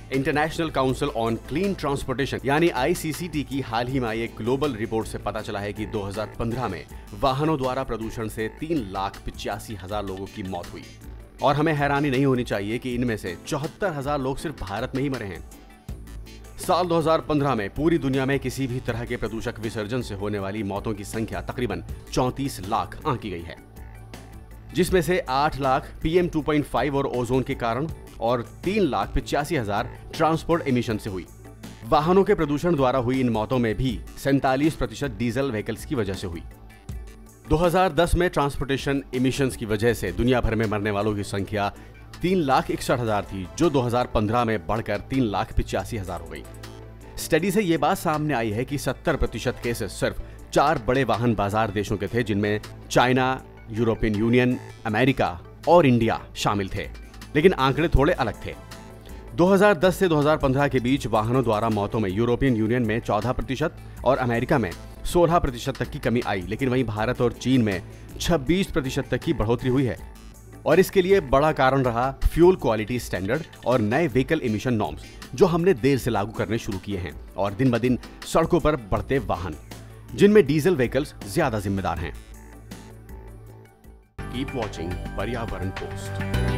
International council on clean transportation यानी ICCT की हाल ही में आई एक ग्लोबल रिपोर्ट से पता चला है कि 2015 में वाहनों द्वारा प्रदूषण से 3,85,000 लोगों की मौत हुई। और हमें हैरानी नहीं होनी चाहिए कि इनमें से 74,000 लोग सिर्फ भारत में ही मरे हैं। साल 2015 में पूरी दुनिया में किसी भी तरह के प्रदूषक विसर्जन से होने वाली मौतों की संख्या तकरीबन 34 लाख आंकी गई है, जिसमें से 8 लाख PM 2.5 और ओजोन के कारण और 3,85,000 ट्रांसपोर्ट एमिशन से हुई। वाहनों के प्रदूषण द्वारा हुई इन मौतों में भी 47% डीजल व्हीकल्स की वजह से हुई। 2010 में ट्रांसपोर्टेशन एमिशंस की वजह से दुनिया भर में मरने वालों की संख्या 3,61,000 थी, जो 2015 में बढ़कर 3,85,000 हो गई। स्टडी से ये बात सामने आई है कि 70% केसेस सिर्फ 4 बड़े वाहन बाजार देशों के थे, जिनमें चाइना, यूरोपियन यूनियन, अमेरिका और इंडिया शामिल थे। लेकिन आंकड़े थोड़े अलग थे। 2010 से 2015 के बीच वाहनों द्वारा मौतों में यूरोपियन यूनियन में 14% और अमेरिका में 16% तक की कमी आई, लेकिन वहीं भारत और चीन में 26% तक की बढ़ोतरी हुई है। और इसके लिए बड़ा कारण रहा फ्यूल क्वालिटी स्टैंडर्ड और नए व्हीकल एमिशन नॉर्म्स, जो हमने देर से लागू करने शुरू किए हैं, और दिन ब दिन सड़कों पर बढ़ते वाहन, जिनमें डीजल व्हीकल्स ज्यादा जिम्मेदार हैं। Keep watching Paryavaran post.